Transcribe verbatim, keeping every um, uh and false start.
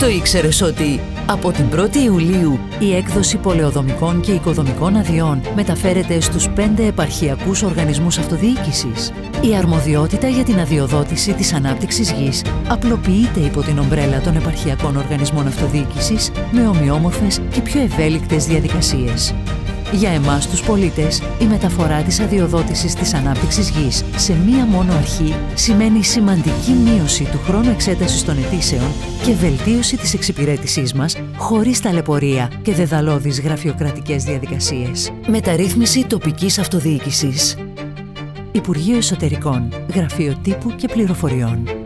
Το ήξερες ότι από την πρώτη Ιουλίου η έκδοση πολεοδομικών και οικοδομικών αδειών μεταφέρεται στους πέντε επαρχιακούς οργανισμούς αυτοδιοίκησης? Η αρμοδιότητα για την αδειοδότηση της ανάπτυξης γης απλοποιείται υπό την ομπρέλα των επαρχιακών οργανισμών αυτοδιοίκησης με ομοιόμορφες και πιο ευέλικτες διαδικασίες. Για εμάς τους πολίτες, η μεταφορά της αδειοδότησης της ανάπτυξης γης σε μία μόνο αρχή σημαίνει σημαντική μείωση του χρόνου εξέτασης των αιτήσεων και βελτίωση της εξυπηρέτησής μας χωρίς ταλαιπωρία και δεδαλώδεις γραφειοκρατικές διαδικασίες. Μεταρρύθμιση τοπικής αυτοδιοίκησης. Υπουργείο Εσωτερικών, Γραφείο Τύπου και Πληροφοριών.